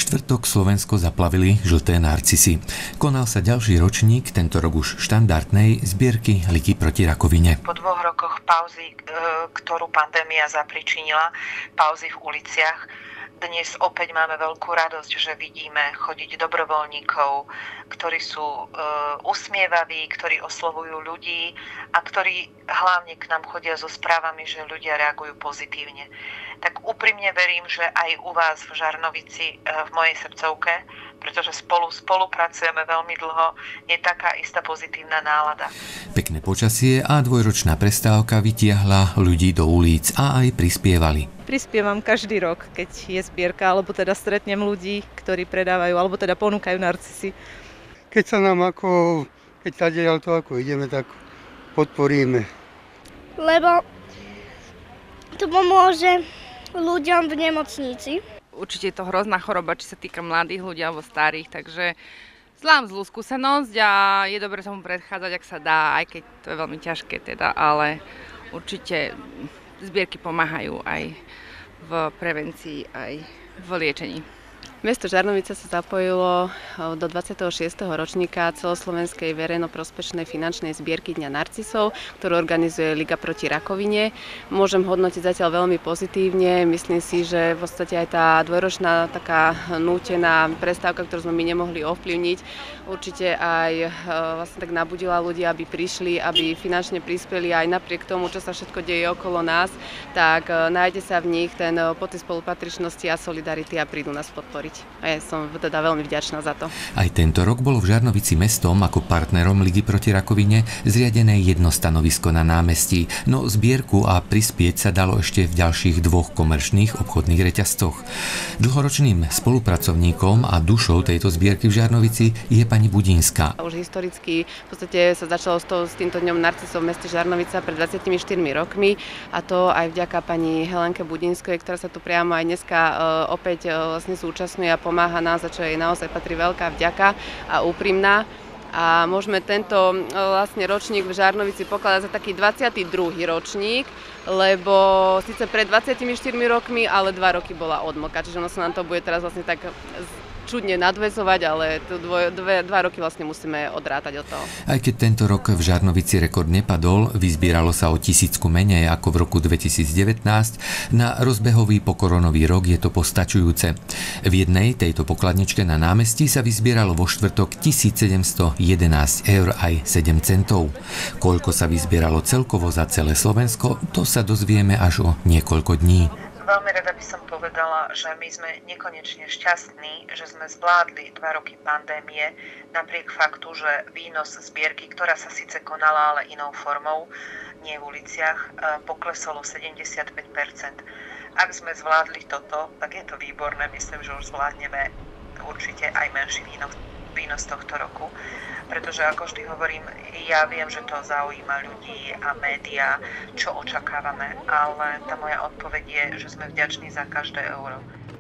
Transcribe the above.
štvrtok Slovensko zaplavili žlté narcisy. Konal sa ďalší ročník, tento rok už štandardnej, zbierky ligy proti rakovine. Po 2 rokoch pauzy, ktorú pandémia zapričinila, pauzy v uliciach, dnes opäť máme veľkú radosť, že vidíme chodiť dobrovoľníkov, ktorí sú usmievaví, ktorí oslovujú ľudí a ktorí hlavne k nám chodia so správami, že ľudia reagujú pozitívne. Tak úprimne verím, že aj u vás v Žarnovici, v mojej srdcovke, pretože spolupracujeme veľmi dlho, je taká istá pozitívna nálada. Pekné počasie a dvojročná prestávka vytiahla ľudí do ulic a aj prispievali. Prispievam každý rok, keď je zbierka, alebo teda stretnem ľudí, ktorí predávajú, alebo teda ponúkajú narcisy. Keď sa nám keď sa deje to, ako ideme, tak podporíme. Lebo to pomôže ľuďom v nemocnici. Určite je to hrozná choroba, či sa týka mladých ľudí alebo starých, takže mám zlú skúsenosť a je dobre tomu predchádzať, ak sa dá, aj keď to je veľmi ťažké teda, ale určite zbierky pomáhajú aj v prevencii, aj v liečení. Mesto Žarnovica sa zapojilo do 26. ročníka celoslovenskej verejnoprospešnej finančnej zbierky Dňa narcisov, ktorú organizuje Liga proti rakovine. Môžem hodnotiť zatiaľ veľmi pozitívne. Myslím si, že v podstate aj tá dvojročná taká nútená prestávka, ktorú sme my nemohli ovplyvniť, určite aj vlastne tak nabudila ľudí, aby prišli, aby finančne prispeli aj napriek tomu, čo sa všetko deje okolo nás, tak nájde sa v nich ten pocit spolupatričnosti a solidarity a prídu nás podporiť. A ja som teda veľmi vďačná za to. Aj tento rok bolo v Žarnovici mestom ako partnerom Ligy proti rakovine zriadené jedno stanovisko na námestí, no zbierku a prispieť sa dalo ešte v ďalších 2 komerčných obchodných reťazcoch. Dlhoročným spolupracovníkom a dušou tejto zbierky v Žarnovici je pani Budinská. Už historicky v podstate sa začalo s týmto dňom narcisov v meste Žarnovica pred 24 rokmi a to aj vďaka pani Helenke Budinskej, ktorá sa tu priamo aj dneska opäť vlastne zúčastňuje a pomáha nás, za čo jej naozaj patrí veľká vďaka a úprimná. A môžeme tento vlastne ročník v Žarnovici pokladať za taký 22. ročník, lebo síce pred 24 rokmi, ale 2 roky bola odmlka, čiže ono sa nám to bude teraz vlastne tak čudne nadväzovať, ale 2 roky vlastne musíme odrátať od toho. Aj keď tento rok v Žarnovici rekord nepadol, vyzbieralo sa o 1000 menej ako v roku 2019, na rozbehový pokoronový rok je to postačujúce. V jednej tejto pokladničke na námestí sa vyzbieralo vo štvrtok 1711 eur aj 7 centov. Koľko sa vyzbieralo celkovo za celé Slovensko, to sa dozvieme až o niekoľko dní. Veľmi rada by som povedala, že my sme nekonečne šťastní, že sme zvládli 2 roky pandémie, napriek faktu, že výnos zbierky, ktorá sa síce konala, ale inou formou, nie v uliciach, poklesol o 75%. Ak sme zvládli toto, tak je to výborné. Myslím, že už zvládneme určite aj menší výnos tohto roku. Pretože ako vždy hovorím, ja viem, že to zaujíma ľudí a médiá, čo očakávame, ale tá moja odpoveď je, že sme vďační za každé euro.